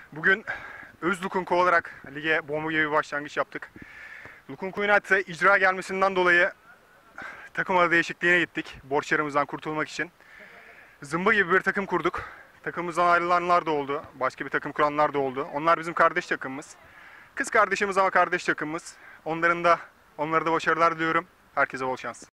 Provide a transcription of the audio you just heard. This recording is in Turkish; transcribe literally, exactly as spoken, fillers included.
Bugün Özlukunku olarak lige bomba gibi bir başlangıç yaptık. Lukunku United'a icra gelmesinden dolayı takım adı değişikliğine gittik. Borçlarımızdan kurtulmak için. Zımba gibi bir takım kurduk. Takımımızdan ayrılanlar da oldu. Başka bir takım kuranlar da oldu. Onlar bizim kardeş takımımız. Kız kardeşimiz ama kardeş takımımız. Onların da onlara da başarılar diliyorum. Herkese bol şans.